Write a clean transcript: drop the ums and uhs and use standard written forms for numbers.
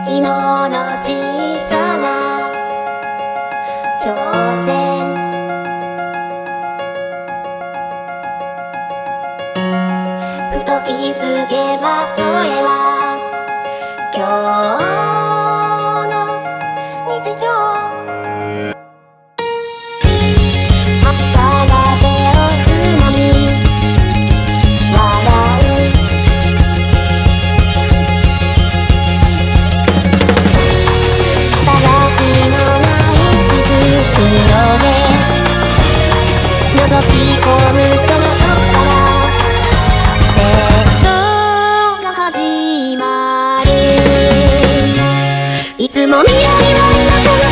昨日の小さな挑戦、ふと気づけばそれは今日の日常。明日が手をつなぎ笑う、下書きのない地図広げ覗き込むその時から成長が始まる。いつも未来は今この